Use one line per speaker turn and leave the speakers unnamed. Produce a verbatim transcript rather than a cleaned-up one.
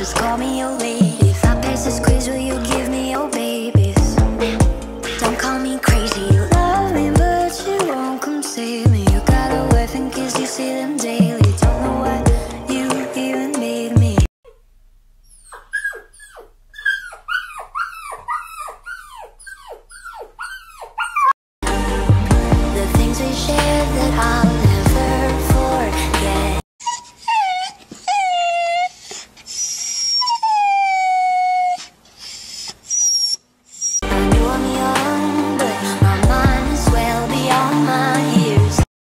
just call me your lady. If I pass this quiz, will you give me your babies? Don't call me crazy, you love me but you won't come save me. You got a wife and kids, you see them daily. Don't know why you even made me. The things we shared that I